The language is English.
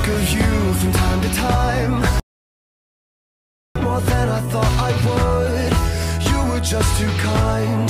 of you from time to time, more than I thought I would. You were just too kind.